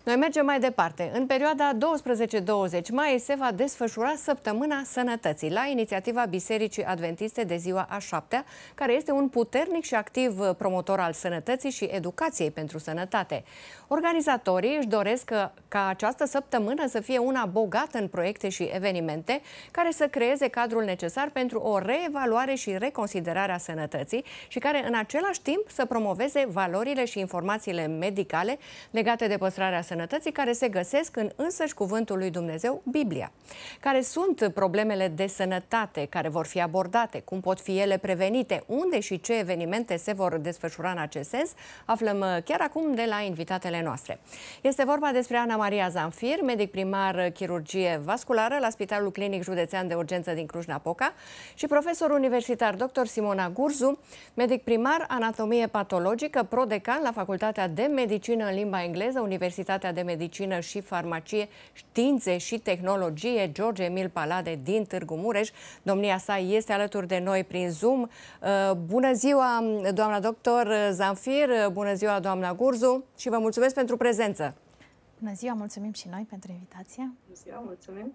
Noi mergem mai departe. În perioada 12-20 mai se va desfășura Săptămâna Sănătății la inițiativa Bisericii Adventiste de ziua a 7-a, care este un puternic și activ promotor al sănătății și educației pentru sănătate. Organizatorii își doresc ca această săptămână să fie una bogată în proiecte și evenimente care să creeze cadrul necesar pentru o reevaluare și reconsiderare a sănătății și care în același timp să promoveze valorile și informațiile medicale legate de păstrarea sănătății care se găsesc în însăși cuvântul lui Dumnezeu, Biblia. Care sunt problemele de sănătate care vor fi abordate, cum pot fi ele prevenite, unde și ce evenimente se vor desfășura în acest sens, aflăm chiar acum de la invitatele noastre. Este vorba despre Ana Maria Zanfir, medic primar chirurgie vasculară la Spitalul Clinic Județean de Urgență din Cluj-Napoca și profesor universitar dr. Simona Gurzu, medic primar anatomie patologică, prodecan la Facultatea de Medicină în limba engleză, Universitatea de Medicină și Farmacie, Științe și Tehnologie George Emil Palade din Târgu Mureș. Domnia sa este alături de noi prin Zoom. Bună ziua, doamna doctor Zanfir, bună ziua, doamna Gurzu, și vă mulțumesc pentru prezență. Bună ziua, mulțumim și noi pentru invitație. Bună ziua, mulțumim.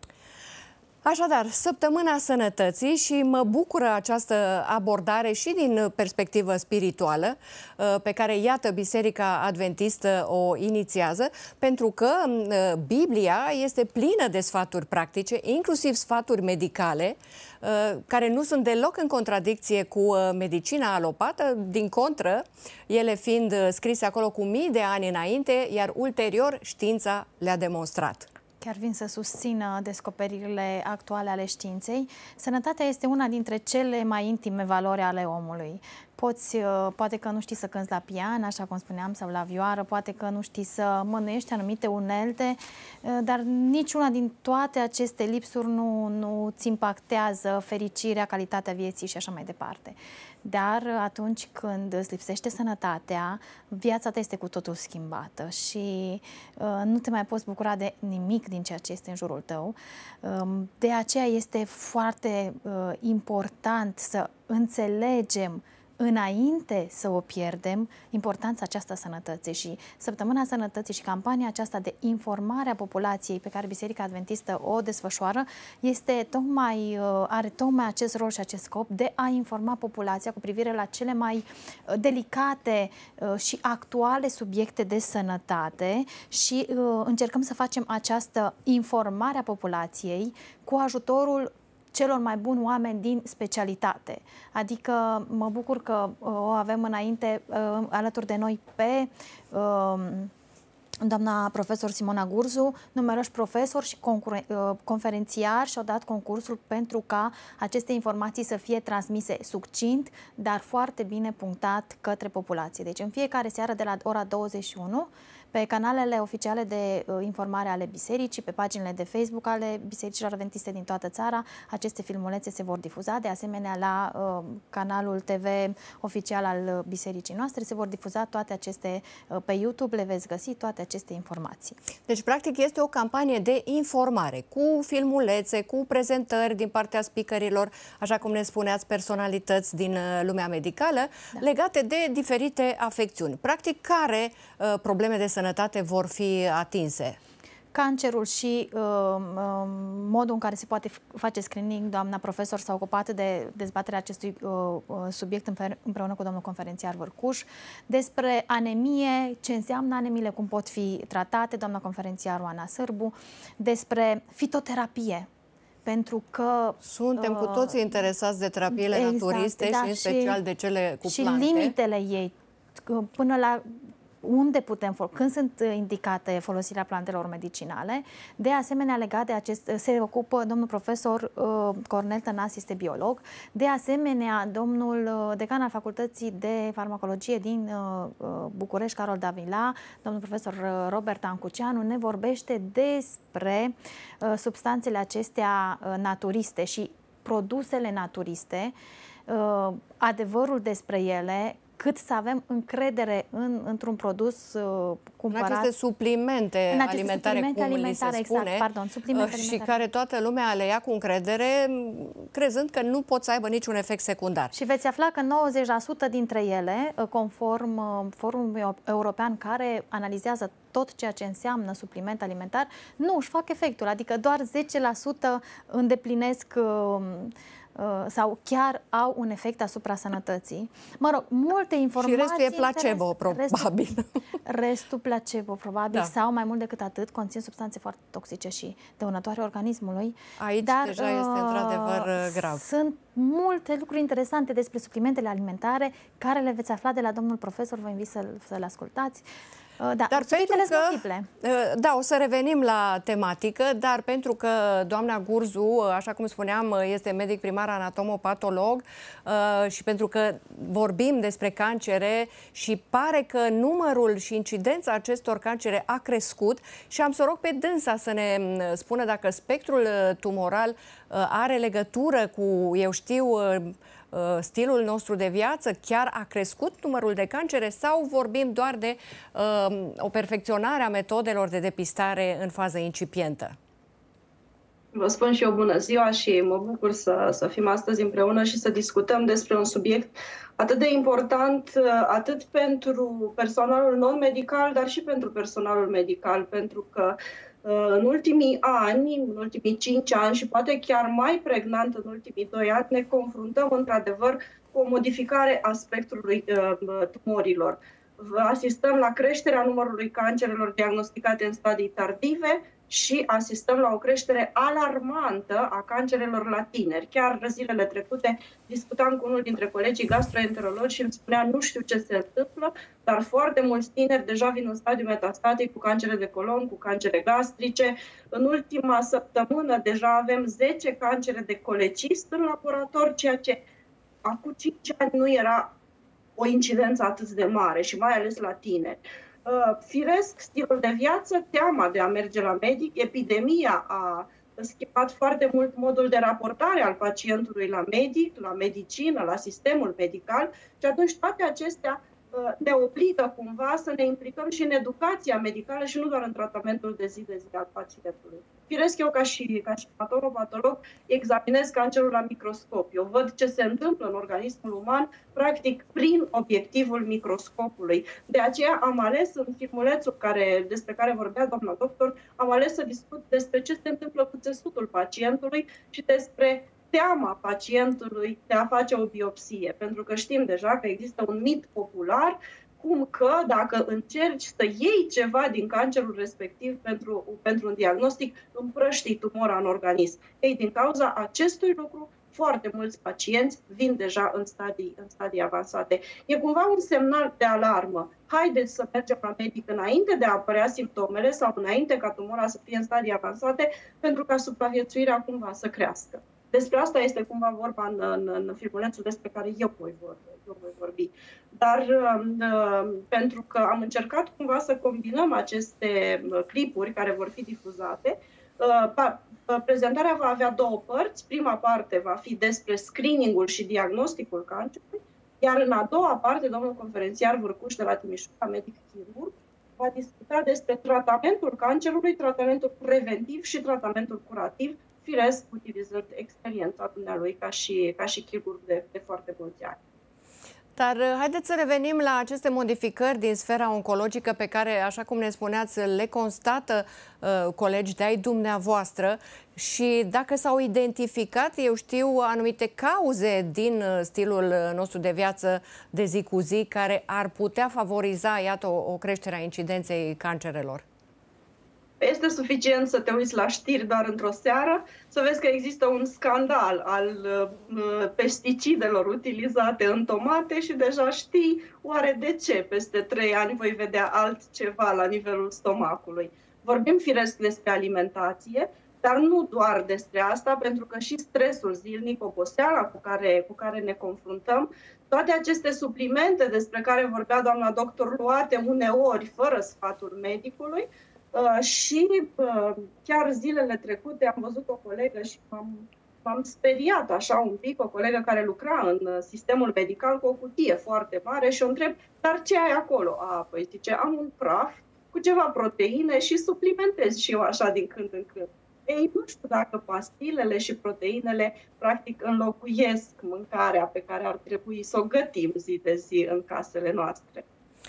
Așadar, Săptămâna Sănătății, și mă bucură această abordare și din perspectivă spirituală pe care, iată, Biserica Adventistă o inițiază, pentru că Biblia este plină de sfaturi practice, inclusiv sfaturi medicale, care nu sunt deloc în contradicție cu medicina alopată, din contră, ele fiind scrise acolo cu mii de ani înainte, iar ulterior știința le-a demonstrat. Chiar vin să susțină descoperirile actuale ale științei. Sănătatea este una dintre cele mai intime valori ale omului. Poate că nu știi să cânți la pian, așa cum spuneam, sau la vioară, poate că nu știi să mânuiești anumite unelte, dar niciuna din toate aceste lipsuri nu ți impactează fericirea, calitatea vieții și așa mai departe. Dar atunci când îți lipsește sănătatea, viața ta este cu totul schimbată și nu te mai poți bucura de nimic din ceea ce este în jurul tău. De aceea este foarte important să înțelegem înainte să o pierdem importanța aceasta sănătății. Și Săptămâna Sănătății și campania aceasta de informare a populației pe care Biserica Adventistă o desfășoară are tocmai acest rol și acest scop de a informa populația cu privire la cele mai delicate și actuale subiecte de sănătate și încercăm să facem această informare a populației cu ajutorul celor mai buni oameni din specialitate. Adică mă bucur că o avem înainte alături de noi pe doamna profesor Simona Gurzu, numeroși profesori și conferențiari și-au dat concursul pentru ca aceste informații să fie transmise succint, dar foarte bine punctat către populație. Deci în fiecare seară de la ora 21, pe canalele oficiale de informare ale bisericii, pe paginile de Facebook ale bisericilor adventiste din toată țara, aceste filmulețe se vor difuza. De asemenea, la canalul TV oficial al bisericii noastre se vor difuza toate aceste, pe YouTube le veți găsi toate aceste informații. Deci, practic, este o campanie de informare, cu filmulețe, cu prezentări din partea speakerilor, așa cum ne spuneați, personalități din lumea medicală, legate de diferite afecțiuni. Practic, care probleme de sănătate vor fi atinse? Cancerul și modul în care se poate face screening. Doamna profesor s-a ocupat de dezbaterea acestui subiect împreună cu domnul conferențiar Vârcuș. Despre anemie, ce înseamnă anemiile, cum pot fi tratate, doamna conferențiar Oana Sârbu. Despre fitoterapie, pentru că suntem cu toții interesați de terapiile naturiste, da, și în special de cele cu plante. Și limitele ei, până la unde putem când sunt indicate folosirea plantelor medicinale. De asemenea, legat de acest, se ocupă domnul profesor Cornel Tănas, este biolog. De asemenea, domnul decan al Facultății de Farmacologie din București, Carol Davila, domnul profesor Robert Ancuceanu, ne vorbește despre substanțele acestea naturiste și produsele naturiste, adevărul despre ele, cât să avem încredere într-un produs cumpărat. În aceste suplimente alimentare, cum li se spune, exact, pardon, suplimente și alimentare. care toată lumea le ia cu încredere, crezând că nu pot să aibă niciun efect secundar. Și veți afla că 90% dintre ele, conform Forumului European care analizează tot ceea ce înseamnă supliment alimentar, nu își fac efectul, adică doar 10% îndeplinesc sau chiar au un efect asupra sănătății. Mă rog, multe informații... Și restul e placebo, probabil. Restul placebo, probabil, da. Sau mai mult decât atât, conțin substanțe foarte toxice și dăunătoare organismului. Aici deja este într-adevăr grav. Sunt multe lucruri interesante despre suplimentele alimentare care le veți afla de la domnul profesor, vă invit să le ascultați. Da, dar pentru că, da, o să revenim la tematică, dar pentru că doamna Gurzu, așa cum spuneam, este medic primar anatomopatolog și pentru că vorbim despre cancere și pare că numărul și incidența acestor cancere a crescut și am să rog pe dânsa să ne spună dacă spectrul tumoral are legătură cu, eu știu, stilul nostru de viață, chiar a crescut numărul de cancere sau vorbim doar de o perfecționare a metodelor de depistare în fază incipientă? Vă spun și eu bună ziua și mă bucur să fim astăzi împreună și să discutăm despre un subiect atât de important, atât pentru personalul non-medical, dar și pentru personalul medical, pentru că în ultimii ani, în ultimii 5 ani și poate chiar mai pregnant în ultimii 2 ani, ne confruntăm într-adevăr cu o modificare a spectrului tumorilor. Asistăm la creșterea numărului cancerelor diagnosticate în stadii tardive și asistăm la o creștere alarmantă a cancerelor la tineri. Chiar zilele trecute discutam cu unul dintre colegii gastroenterologi și îmi spunea nu știu ce se întâmplă, dar foarte mulți tineri deja vin în stadiu metastatic cu cancere de colon, cu cancere gastrice. În ultima săptămână deja avem 10 cancere de colecist în laborator, ceea ce acum 5 ani nu era o incidență atât de mare și mai ales la tineri. Firesc, stilul de viață, teama de a merge la medic, epidemia a schimbat foarte mult modul de raportare al pacientului la medic, la medicină, la sistemul medical și atunci toate acestea ne obligă cumva să ne implicăm și în educația medicală și nu doar în tratamentul de zi al pacientului. Firesc, eu ca și anatomopatolog examinez cancerul la microscop. Eu văd ce se întâmplă în organismul uman, practic prin obiectivul microscopului. De aceea am ales în filmulețul despre care vorbea doamna doctor, am ales să discut despre ce se întâmplă cu țesutul pacientului și despre teama pacientului de a face o biopsie, pentru că știm deja că există un mit popular cum că dacă încerci să iei ceva din cancerul respectiv pentru un diagnostic, împrăștii tumora în organism. Ei, din cauza acestui lucru, foarte mulți pacienți vin deja în stadii avansate. E cumva un semnal de alarmă. Haideți să mergem la medic înainte de a apărea simptomele sau înainte ca tumora să fie în stadii avansate, pentru ca supraviețuirea cumva să crească. Despre asta este cumva vorba în filmulețul despre care eu voi vorbi. Dar pentru că am încercat cumva să combinăm aceste clipuri care vor fi difuzate, prezentarea va avea 2 părți. Prima parte va fi despre screeningul și diagnosticul cancerului, iar în a doua parte, domnul conferențiar Vârcuș de la Timișoara, medic chirurg, va discuta despre tratamentul cancerului, tratamentul preventiv și tratamentul curativ, firesc utilizând experiența dumnealui ca și chirurg de foarte mulți ani. Dar haideți să revenim la aceste modificări din sfera oncologică pe care, așa cum ne spuneați, le constată colegi de-ai dumneavoastră și dacă s-au identificat, eu știu, anumite cauze din stilul nostru de viață de zi cu zi care ar putea favoriza, iată, o creștere a incidenței cancerelor. Este suficient să te uiți la știri doar într-o seară, să vezi că există un scandal al pesticidelor utilizate în tomate și deja știi oare de ce peste 3 ani voi vedea altceva la nivelul stomacului. Vorbim firesc despre alimentație, dar nu doar despre asta, pentru că și stresul zilnic, oboseala cu care ne confruntăm, toate aceste suplimente despre care vorbea doamna doctor, luate uneori fără sfatul medicului, și chiar zilele trecute am văzut o colegă și m-am m-am speriat așa un pic, o colegă care lucra în sistemul medical cu o cutie foarte mare și o întreb, dar ce ai acolo? Păi zice, am un praf cu ceva proteine și suplimentez și eu așa din când în când. Ei, nu știu dacă pastilele și proteinele practic înlocuiesc mâncarea pe care ar trebui să o gătim zi de zi în casele noastre.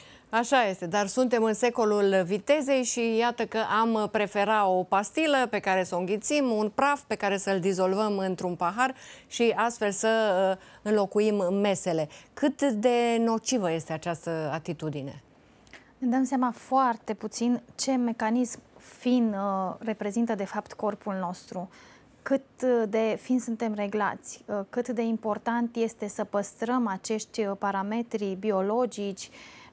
Așa este, dar suntem în secolul vitezei și iată că am prefera o pastilă pe care să o înghițim, un praf pe care să-l dizolvăm într-un pahar și astfel să înlocuim mesele. Cât de nocivă este această atitudine? Ne dăm seama foarte puțin ce mecanism fin reprezintă de fapt corpul nostru, cât de fin suntem reglați, cât de important este să păstrăm acești parametri biologici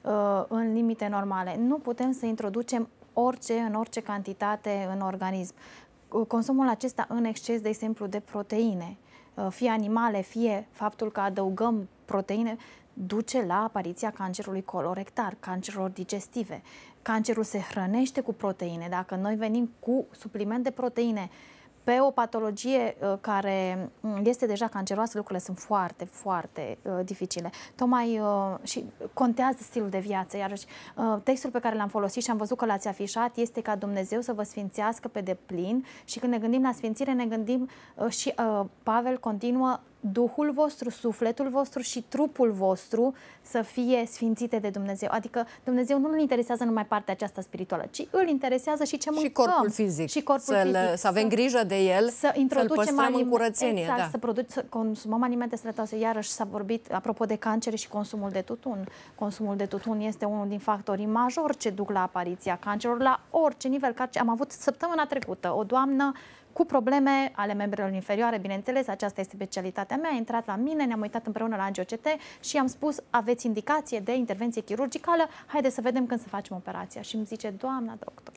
în limite normale. Nu putem să introducem orice în orice cantitate în organism. Consumul acesta în exces, de exemplu, de proteine, fie animale, fie faptul că adăugăm proteine, duce la apariția cancerului colorectar, cancerelor digestive. Cancerul se hrănește cu proteine. Dacă noi venim cu supliment de proteine pe o patologie care este deja canceroasă, lucrurile sunt foarte, foarte dificile. Tocmai și contează stilul de viață. Iarăși, textul pe care l-am folosit și am văzut că l-ați afișat este ca Dumnezeu să vă sfințească pe deplin și când ne gândim la sfințire, ne gândim și Pavel continuă Duhul vostru, sufletul vostru și trupul vostru să fie sfințite de Dumnezeu. Adică Dumnezeu nu îl interesează numai partea aceasta spirituală, ci îl interesează și ce mâncăm. Și corpul fizic. Și corpul fizic. Să avem grijă de el, să-l păstrăm în curățenie. Exact, da. Să consumăm alimente sănătoase. Iarăși s-a vorbit, apropo de cancer și consumul de tutun. Consumul de tutun este unul din factorii majori ce duc la apariția cancerului la orice nivel. Am avut săptămâna trecută o doamnă cu probleme ale membrelor inferioare, bineînțeles, aceasta este specialitatea mea, a intrat la mine, ne-am uitat împreună la angioCT și am spus, aveți indicație de intervenție chirurgicală, haideți să vedem când să facem operația. Și îmi zice, doamna doctor,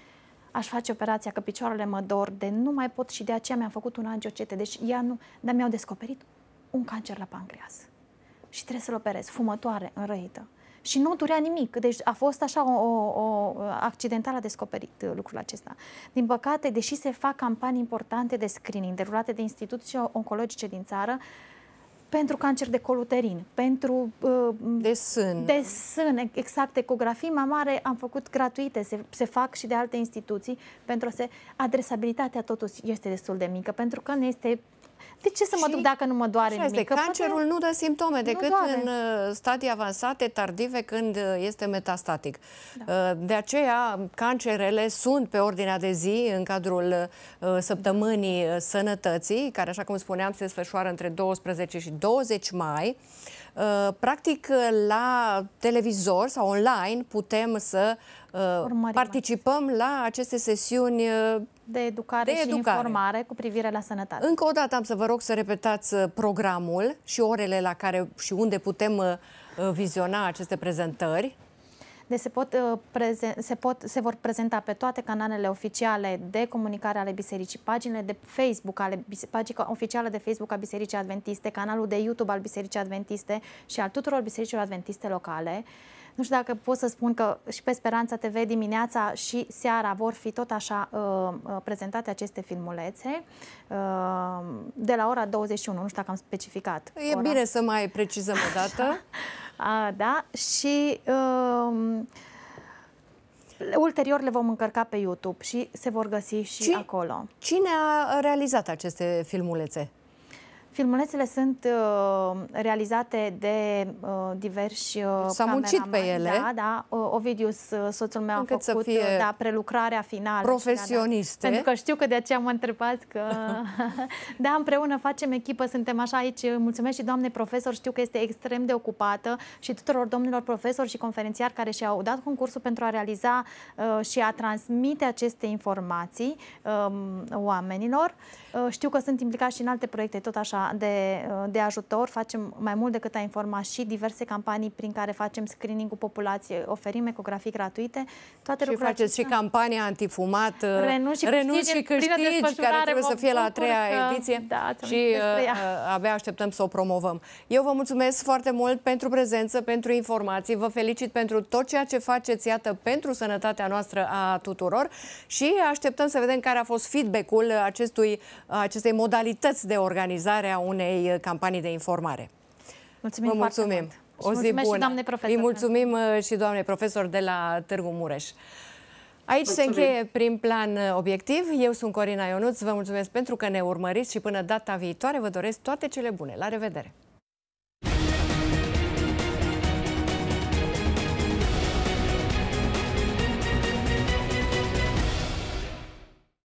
aș face operația că picioarele mă dor, de nu mai pot și de aceea mi-am făcut un angioCT. Deci ea nu, dar mi-au descoperit un cancer la pancreas și trebuie să-l operez, fumătoare, înrăită. Și nu durea nimic. Deci a fost așa o accidental a descoperit lucrul acesta. Din păcate, deși se fac campanii importante de screening derulate de instituții oncologice din țară pentru cancer de col uterin, pentru de sân, exact, ecografii mamare am făcut gratuite, se fac și de alte instituții, pentru că adresabilitatea totuși este destul de mică, pentru că nu este. De ce să mă duc dacă nu mă doare nimic? Cancerul nu dă simptome decât în stadii avansate, tardive, când este metastatic. Da. De aceea, cancerele sunt pe ordinea de zi în cadrul săptămânii sănătății, care, așa cum spuneam, se desfășoară între 12 și 20 mai. Practic, la televizor sau online putem să participăm la aceste sesiuni de educare și informare cu privire la sănătate. Încă o dată am să vă rog să repetați programul și orele la care și unde putem viziona aceste prezentări. Deci se vor prezenta pe toate canalele oficiale de comunicare ale Bisericii, paginile de Facebook, pagina oficială de Facebook a Bisericii Adventiste, canalul de YouTube al Bisericii Adventiste și al tuturor bisericilor adventiste locale. Nu știu dacă pot să spun că și pe Speranța TV dimineața și seara vor fi tot așa prezentate aceste filmulețe de la ora 21, nu știu dacă am specificat. E bine să mai precizăm o dată. Da, și ulterior le vom încărca pe YouTube și se vor găsi și acolo. Cine a realizat aceste filmulețe? Filmulețele sunt realizate de diversi S-a muncit pe ele. Da. Ovidius, soțul meu, a făcut prelucrarea finală. Profesioniste. Pentru că știu că de aceea mă întrebați că... Da, împreună facem echipă, suntem așa aici. Mulțumesc și doamne profesor, știu că este extrem de ocupată și tuturor domnilor profesori și conferențiari care și-au dat concursul pentru a realiza și a transmite aceste informații oamenilor. Știu că sunt implicați și în alte proiecte, tot așa de ajutor, facem mai mult decât a informa și diverse campanii prin care facem screening-ul populației, oferim ecografii gratuite. Toate și faceți și campania antifumat, renunți și câștigi, care trebuie să fie la a 3-a ediție și abia așteptăm să o promovăm. Eu vă mulțumesc foarte mult pentru prezență, pentru informații, vă felicit pentru tot ceea ce faceți, iată, pentru sănătatea noastră a tuturor și așteptăm să vedem care a fost feedback-ul acestei modalități de organizare a unei campanii de informare. Mulțumim. Vă mulțumim. O zi bună. Îi mulțumim și doamnei profesor de la Târgu Mureș. Aici se încheie Prim Plan Obiectiv. Eu sunt Corina Ionuț. Vă mulțumesc pentru că ne urmăriți și până data viitoare vă doresc toate cele bune. La revedere!